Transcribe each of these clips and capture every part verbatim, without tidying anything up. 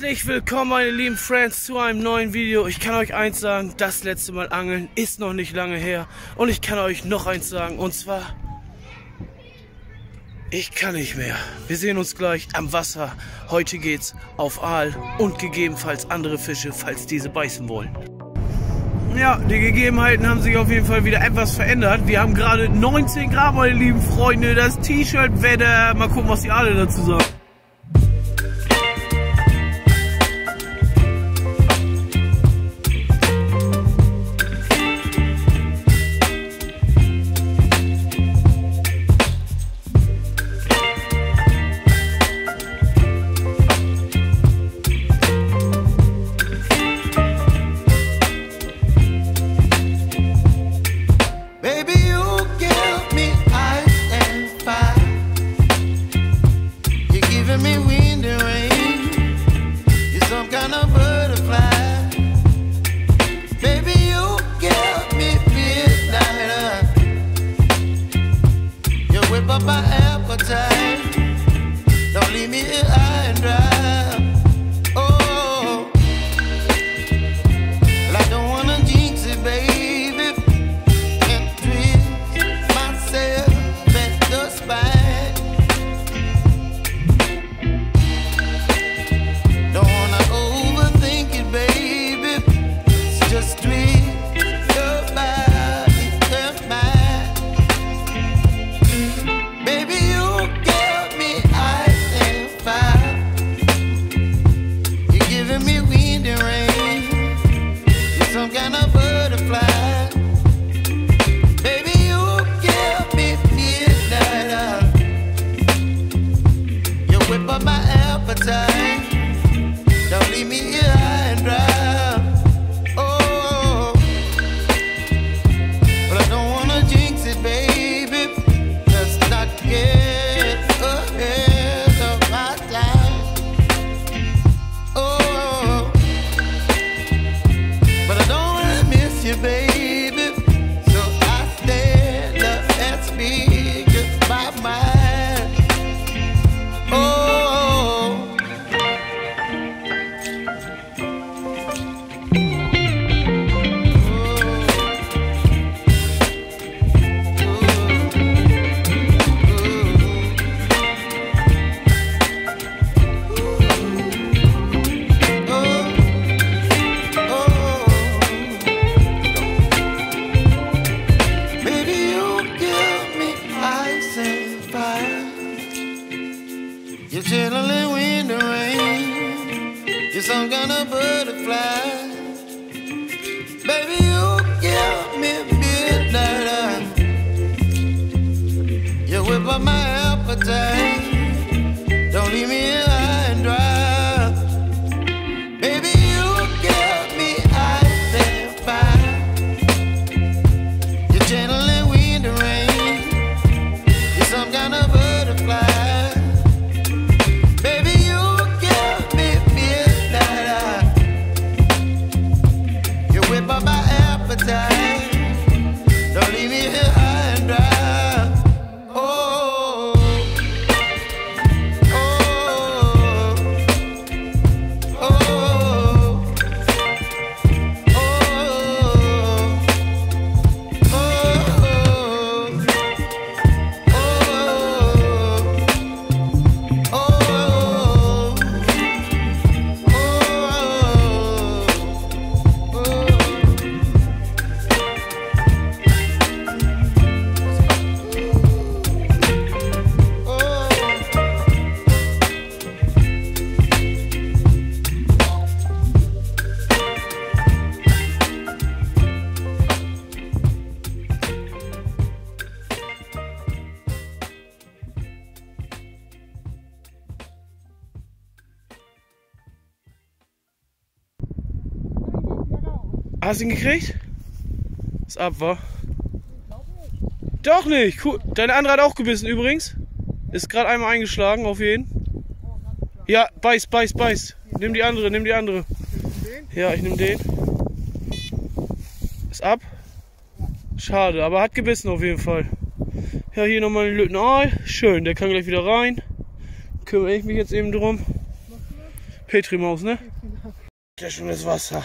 Herzlich willkommen, meine lieben Friends, zu einem neuen Video. Ich kann euch eins sagen, das letzte Mal angeln ist noch nicht lange her. Und ich kann euch noch eins sagen, und zwar, ich kann nicht mehr. Wir sehen uns gleich am Wasser. Heute geht's auf Aal und gegebenenfalls andere Fische, falls diese beißen wollen. Ja, die Gegebenheiten haben sich auf jeden Fall wieder etwas verändert. Wir haben gerade neunzehn Grad, meine lieben Freunde. Das T-Shirt-Wetter. Mal gucken, was die alle dazu sagen. My appetite, don't leave me here high and dry. Oh, well, I don't wanna jinx it, baby, and twist myself at the spine. Don't wanna overthink it, baby, it's just twist your body and mine. Some kind of butterfly, baby, you give me midnight. You whip up my appetite, don't leave me here high and dry. Oh, but I don't wanna jinx it, baby. Let's not get ahead of my time. Oh, but I don't wanna miss you, baby. So I stand up and speak just my mind. Oh, you're chilling wind and rain. You're some kind of butterfly. Baby, you give me midnight. You whip up my appetite. Don't leave me here high and dry. Baby, you give me ice and fire. You're chilling wind and rain. You're some kind of butterfly. Don't leave me here high and dry. Oh, oh, oh, oh, Hast du ihn gekriegt? Ist ab, wa? Doch nicht. Cool. Deine andere hat auch gebissen übrigens. Ist gerade einmal eingeschlagen, auf jeden. Ja, beiß, beiß, beiß. Nimm die andere, nimm die andere. Ja, ich nehme den. Ist ab. Schade, aber hat gebissen auf jeden Fall. Ja, hier nochmal einen Lötenaal. Schön, der kann gleich wieder rein. Kümmere ich mich jetzt eben drum. Petrimaus, ne? Ja, schon das Wasser.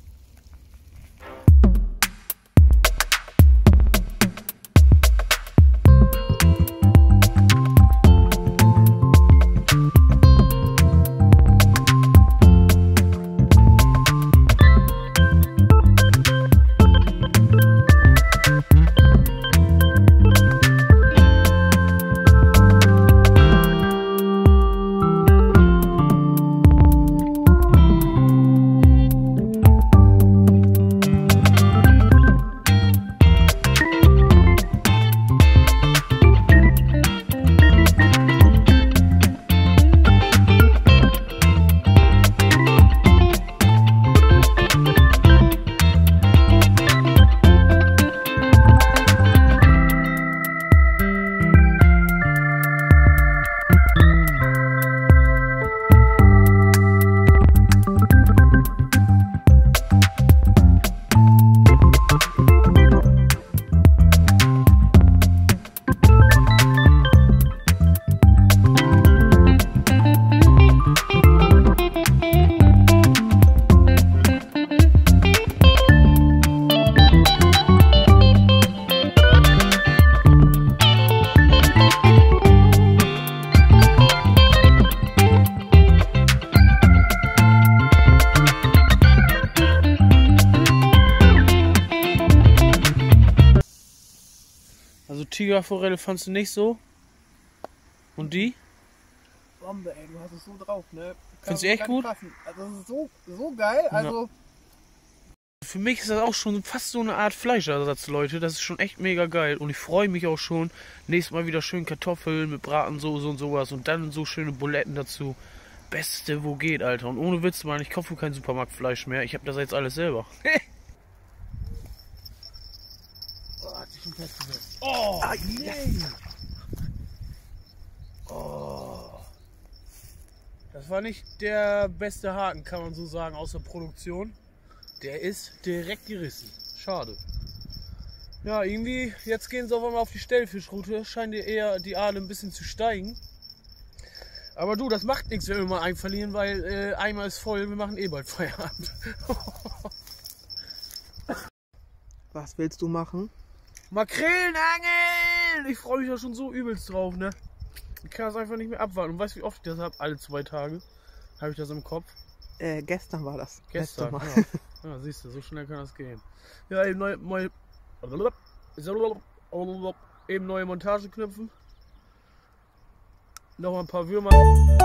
Tigerforelle fandst du nicht so? Und die? Bombe, ey, du hast es so drauf, ne? Findest du echt gut? Also das ist so, so geil, also... Ja. Für mich ist das auch schon fast so eine Art Fleischersatz, Leute. Das ist schon echt mega geil. Und ich freue mich auch schon, nächstes Mal wieder schön Kartoffeln mit Bratensoße und sowas. Und dann so schöne Buletten dazu. Beste, wo geht, Alter. Und ohne Witz, Mann, ich kaufe kein Supermarktfleisch mehr. Ich habe das jetzt alles selber. Oh, hat sich schon festgesetzt. Oh, ah, nee. Oh. Das war nicht der beste Haken, kann man so sagen, aus der Produktion. Der ist direkt gerissen. Schade. Ja, irgendwie, jetzt gehen sie auf einmal auf die Stellfischroute. Scheint dir eher die Aale ein bisschen zu steigen. Aber du, das macht nichts, wenn wir mal einen verlieren, weil äh, einmal ist voll, wir machen eh bald Feierabend. Was willst du machen? Makrelenangeln! Ich freue mich ja schon so übelst drauf, ne? Ich kann das einfach nicht mehr abwarten. Und weißt du, wie oft ich das habe? Alle zwei Tage habe ich das im Kopf. Äh, gestern war das. Gestern, Mal. ja. Ja, siehst du, so schnell kann das gehen. Ja, eben neue, neue, eben neue Montageknöpfen. Noch ein paar Würmer.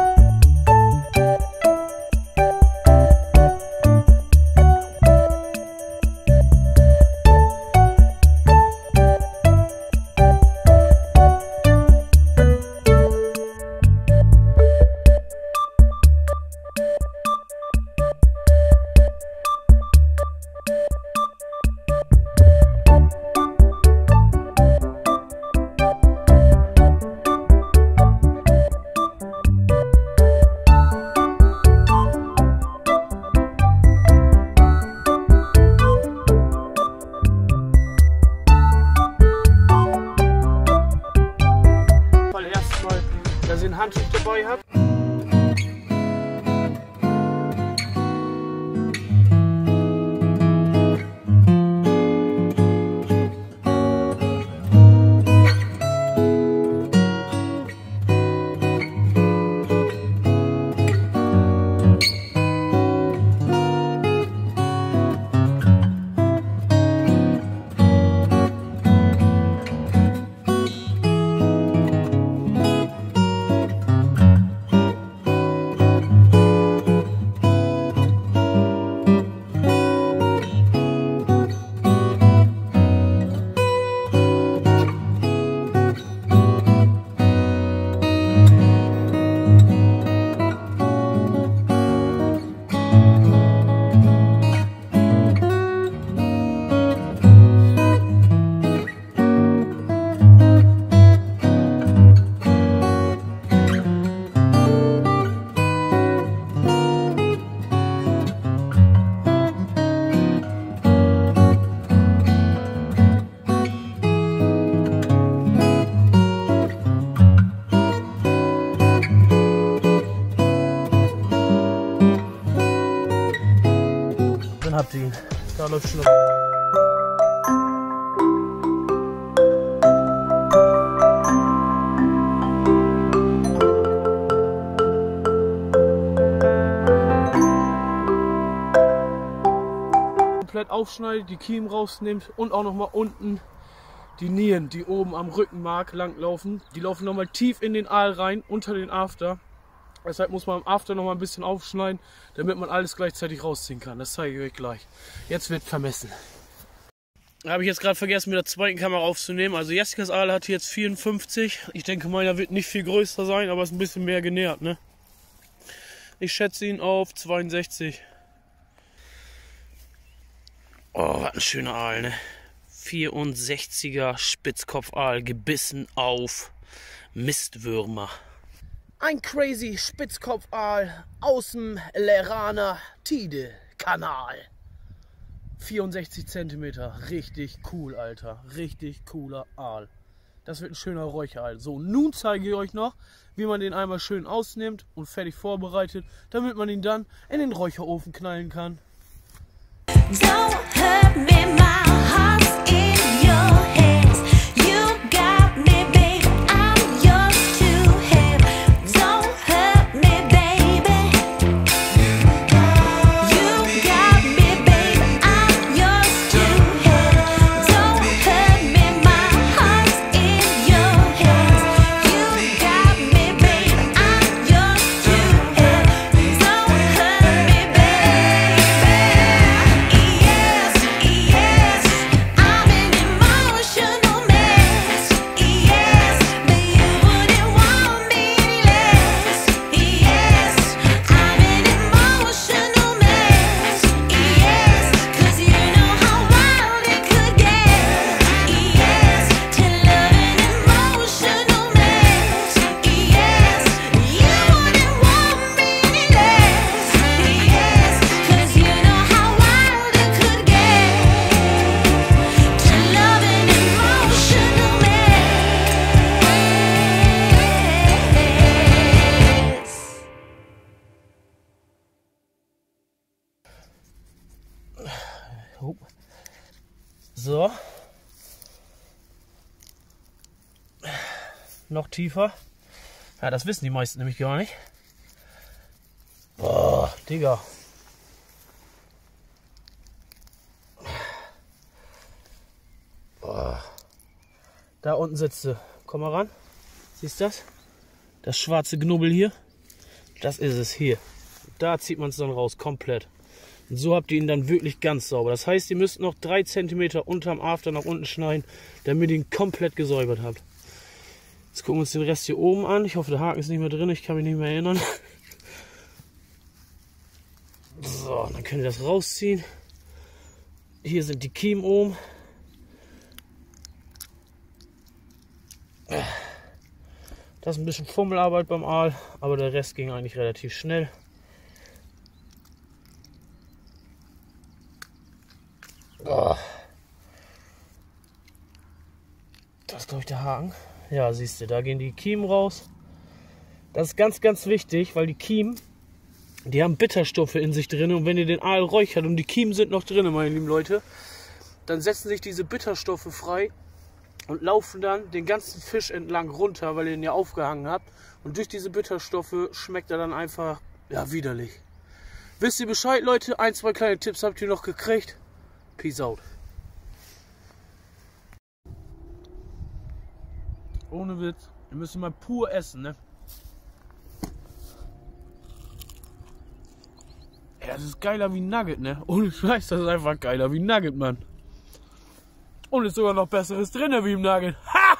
Dass ihr ein Handtuch dabei habt. Habt ihr ihn. Da läuft schon. Komplett aufschneidet, die Kiemen rausnimmt und auch nochmal unten die Nieren, die oben am Rückenmark langlaufen. Die laufen nochmal tief in den Aal rein, unter den After. Deshalb muss man am After noch mal ein bisschen aufschneiden, damit man alles gleichzeitig rausziehen kann. Das zeige ich euch gleich. Jetzt wird vermessen. Habe ich jetzt gerade vergessen, mit der zweiten Kamera aufzunehmen. Also Jessicas Aal hat jetzt vierundfünfzig. Ich denke, meiner wird nicht viel größer sein, aber ist ein bisschen mehr genährt, ne? Ich schätze ihn auf zweiundsechzig. Oh, was ein schöner Aal, ne? vierundsechziger Spitzkopfaal, gebissen auf Mistwürmer. Ein crazy Spitzkopfaal aus dem Lerana Tide Kanal. vierundsechzig Zentimeter. Richtig cool, Alter. Richtig cooler Aal. Das wird ein schöner Räucheraal. So, nun zeige ich euch noch, wie man den einmal schön ausnimmt und fertig vorbereitet, damit man ihn dann in den Räucherofen knallen kann. Don't hurt me, my heart's in your hands. You got me, babe, I'm yours to have. Don't hurt me, baby. You got me, babe, I'm yours to have. Don't hurt me, my heart's in your hands. You got me, babe, I'm yours to have. Don't hurt me, baby. Yes, I'm an emotional mess. Yes, but you wouldn't want me less. Yes, I'm an emotional mess. Yes, 'cause you know how wild it could get. Yes, to love an emotional mess. Yes, you wouldn't want me less. Yes, 'cause you know how wild it could get. To love an emotional mess. So. Noch tiefer. Ja, das wissen die meisten nämlich gar nicht. Boah, Digga. Boah. Da unten sitzt sie. Komm mal ran. Siehst du das? Das schwarze Knubbel hier. Das ist es hier. Da zieht man es dann raus, komplett. Und so habt ihr ihn dann wirklich ganz sauber. Das heißt, ihr müsst noch drei Zentimeter unterm After nach unten schneiden, damit ihr ihn komplett gesäubert habt. Jetzt gucken wir uns den Rest hier oben an. Ich hoffe, der Haken ist nicht mehr drin. Ich kann mich nicht mehr erinnern. So, dann könnt ihr das rausziehen. Hier sind die Kiemen oben. Das ist ein bisschen Fummelarbeit beim Aal, aber der Rest ging eigentlich relativ schnell. Oh. Das ist, glaube ich, der Haken. Ja, siehst du, da gehen die Kiemen raus. Das ist ganz, ganz wichtig, weil die Kiemen, die haben Bitterstoffe in sich drin. Und wenn ihr den Aal räuchert und die Kiemen sind noch drin, meine lieben Leute, dann setzen sich diese Bitterstoffe frei und laufen dann den ganzen Fisch entlang runter, weil ihr ihn ja aufgehangen habt. Und durch diese Bitterstoffe schmeckt er dann einfach, ja, widerlich. Wisst ihr Bescheid, Leute? Ein, zwei kleine Tipps habt ihr noch gekriegt. Peace out. Ohne Witz. Wir müssen mal pur essen, ne? Ey, das ist geiler wie ein Nugget, ne? Ohne Scheiß, das ist einfach geiler wie ein Nugget, Mann. Und ist sogar noch Besseres drin wie im Nugget. Ha!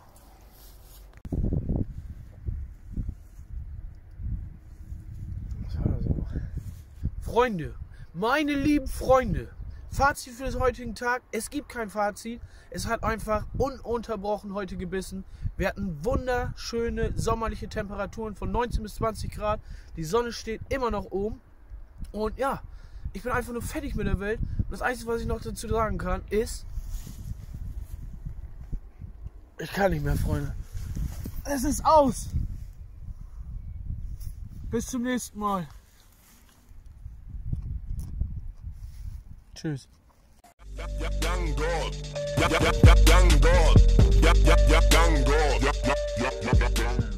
Freunde, meine lieben Freunde, Fazit für den heutigen Tag: Es gibt kein Fazit. Es hat einfach ununterbrochen heute gebissen. Wir hatten wunderschöne sommerliche Temperaturen von neunzehn bis zwanzig Grad. Die Sonne steht immer noch oben. Und ja, ich bin einfach nur fertig mit der Welt. Und das Einzige, was ich noch dazu sagen kann, ist: Ich kann nicht mehr, Freunde. Es ist aus. Bis zum nächsten Mal. Tschüss. Young God, young God, young God, young God, young God.